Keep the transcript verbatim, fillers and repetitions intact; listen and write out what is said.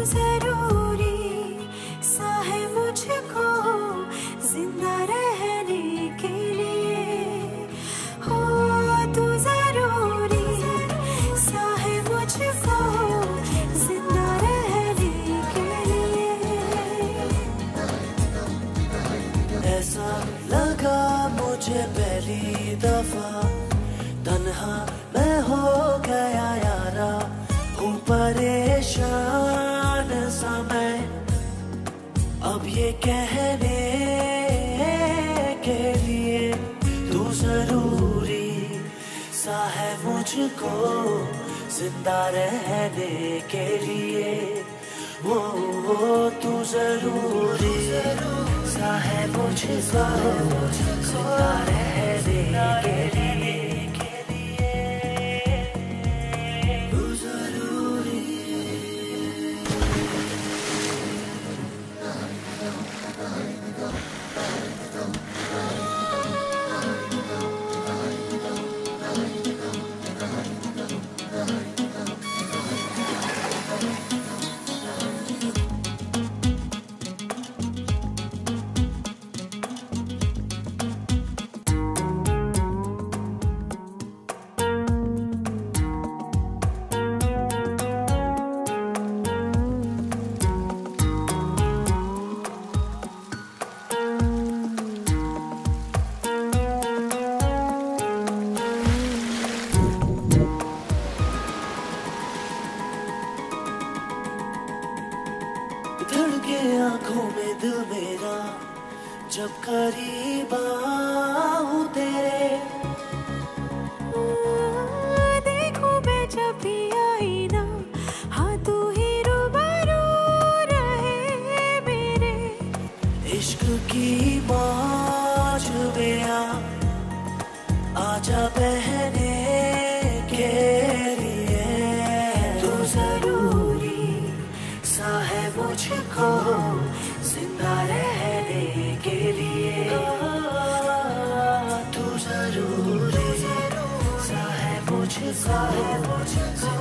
जरूरी सा है मुझको जिंदा रहने के लिए। हो तू जरूरी सा है मुझको जिंदा रहने के लिए। ऐसा लगा मुझे पहली दफा तन्हा मैं हो गया यारा, हूँ परेशान सा मैं अब ये कहने के लिए। तू जरूरी सा है मुझको जिंदा रहने के लिए। वो वो तू जरूरी सा है मुझको जिंदा रहने के लिए। धड़के आंखों में दिल मेरा जब करीब आऊं तेरे। देखूं मैं जब भी आईना, हाँ तू ही रूबरू रहे मेरे। इश्क की मौज में आ आजा बहने के लिए। तू जरूरी सा है मुझको जिंदा रहने के लिए। तू जरूरी सा है मुझको